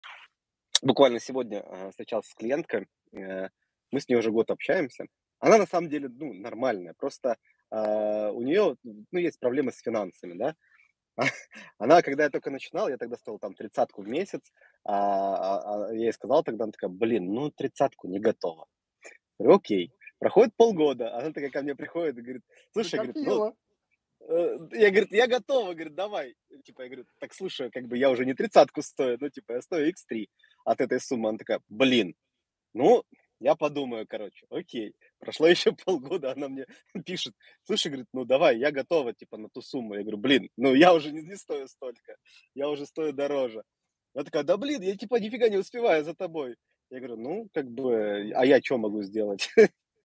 Буквально сегодня, встречался с клиенткой, мы с ней уже год общаемся. Она на самом деле, ну, нормальная, просто, у нее, ну, есть проблемы с финансами, да. Она, когда я только начинал, я тогда стоил там тридцатку в месяц, я ей сказал тогда, она такая: "Блин, ну тридцатку не готова". Говорю: "Окей". Проходит полгода, она такая ко мне приходит и говорит: "Слушай", говорит, ну, Накопила. я, говорит: "Я готова", говорит, "давай". Типа, я говорю: "Так слушай, как бы я уже не тридцатку стою, ну, типа, я стою X3 от этой суммы". Она такая: "Блин, ну, я подумаю, короче". Окей. Прошло еще полгода, она мне пишет: "Слушай", говорит, "ну давай, я готова, типа, на ту сумму". Я говорю: "Блин, ну я уже не стою столько, я уже стою дороже". Она такая: "Да блин, я типа нифига не успеваю за тобой". Я говорю: "Ну, как бы, а я что могу сделать?"